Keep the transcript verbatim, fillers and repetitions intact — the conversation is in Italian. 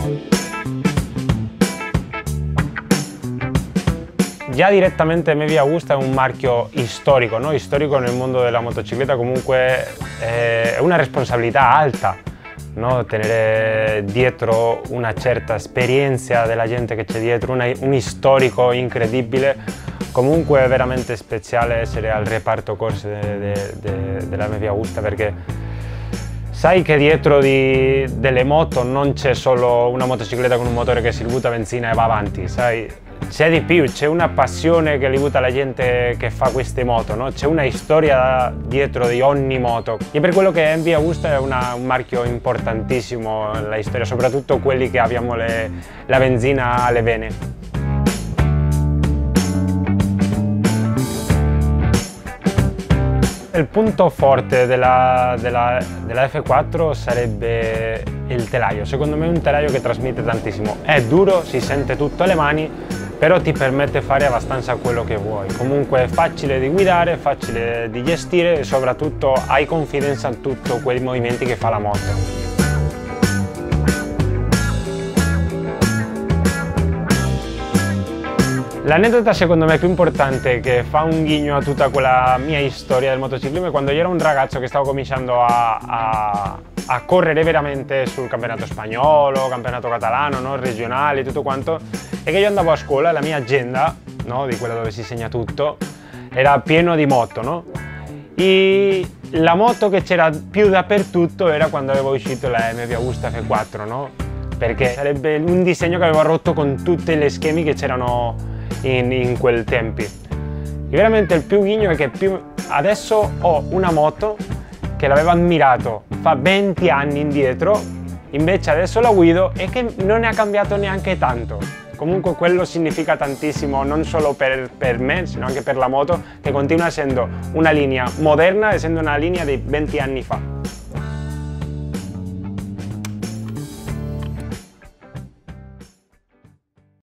Già direttamente M V Agusta è un marchio storico, no? Storico nel mondo della motocicletta, comunque è una responsabilità alta, no? Tenere dietro una certa esperienza della gente che c'è dietro, una, un storico incredibile. Comunque è veramente speciale essere al reparto corse de, de, de, della M V Agusta, perché sai che dietro di, delle moto non c'è solo una motocicletta con un motore che si butta benzina e va avanti, sai? C'è di più, c'è una passione che li butta la gente che fa queste moto, no? C'è una storia dietro di ogni moto e per quello che M V Agusta è una, un marchio importantissimo nella storia, soprattutto quelli che abbiamo le, la benzina alle vene. Il punto forte della, della, della F quattro sarebbe il telaio. Secondo me è un telaio che trasmette tantissimo. È duro, si sente tutto alle mani, però ti permette di fare abbastanza quello che vuoi. Comunque è facile di guidare, facile di gestire e soprattutto hai confidenza in tutti quei movimenti che fa la moto. L'aneddoto secondo me più importante, che fa un ghigno a tutta quella mia storia del motociclismo, è quando io ero un ragazzo che stavo cominciando a, a, a correre veramente sul campionato spagnolo, campionato catalano, no? Regionali, tutto quanto, e che io andavo a scuola e la mia agenda, no? Di quella dove si segna tutto, era pieno di moto, no? E la moto che c'era più dappertutto era quando avevo uscito la M V Agusta F quattro, no? Perché sarebbe un disegno che aveva rotto con tutti gli schemi che c'erano In, in quel tempi. E veramente il più ghigno è che più adesso ho una moto che l'avevo ammirato fa venti anni indietro, invece adesso la guido e che non ne ha cambiato neanche tanto. Comunque quello significa tantissimo non solo per, per me, sino anche per la moto, che continua essendo una linea moderna, essendo una linea di venti anni fa.